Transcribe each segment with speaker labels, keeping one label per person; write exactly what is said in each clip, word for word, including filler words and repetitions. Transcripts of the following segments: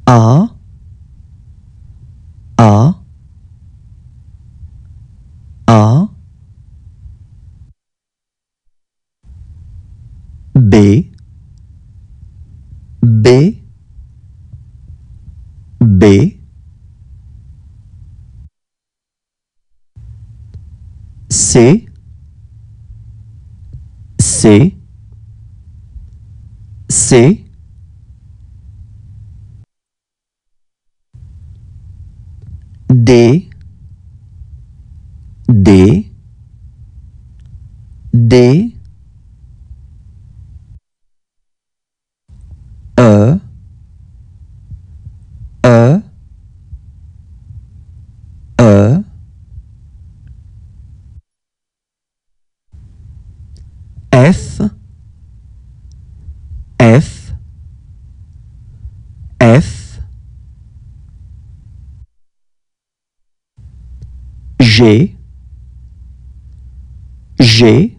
Speaker 1: A, A, A, B, B, B, C, C, C, D, D, D, E, E, E, F, F, F, G, G,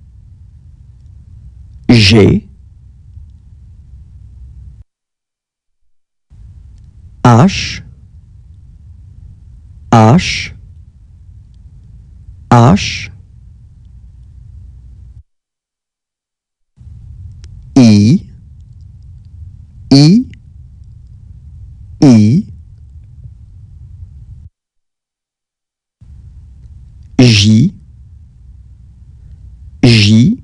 Speaker 1: G, H, H, H, I, I, I, J, J,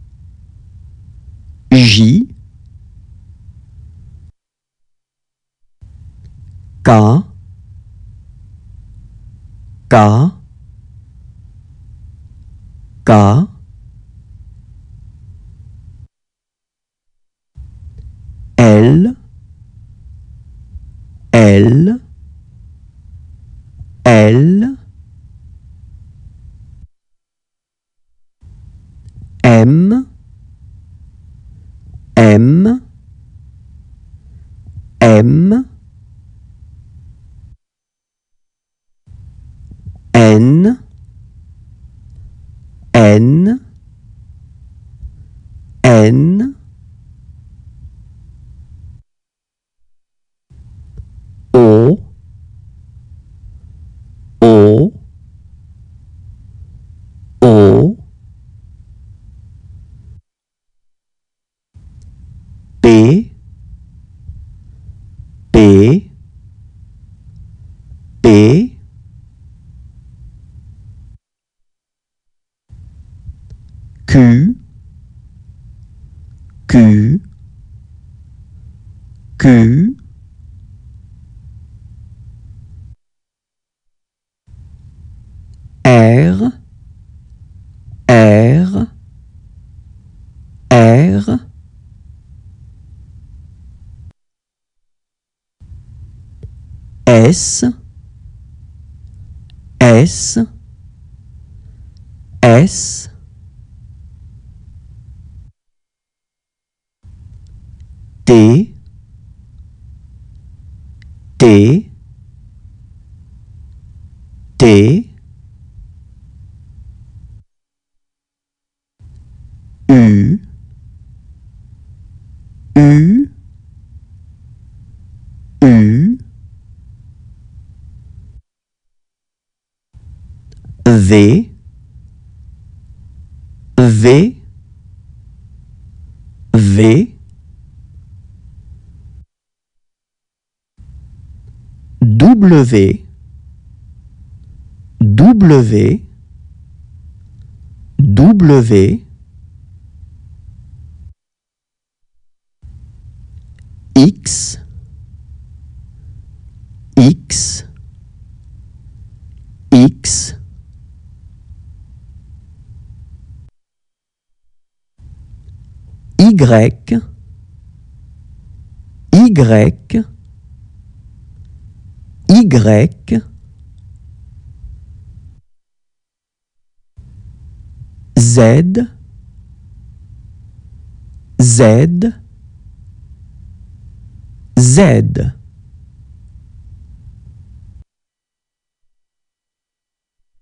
Speaker 1: J, K, K, K, L, L, L, M, M, M, N, N, N, O, O, O, P, P, P, Q, Q, Q, R, R, R, S, S, S, T, T, T, U, U, U, V, V, V, W, W, W, X, X, X, Y, Y, Y, Z, Z, Z.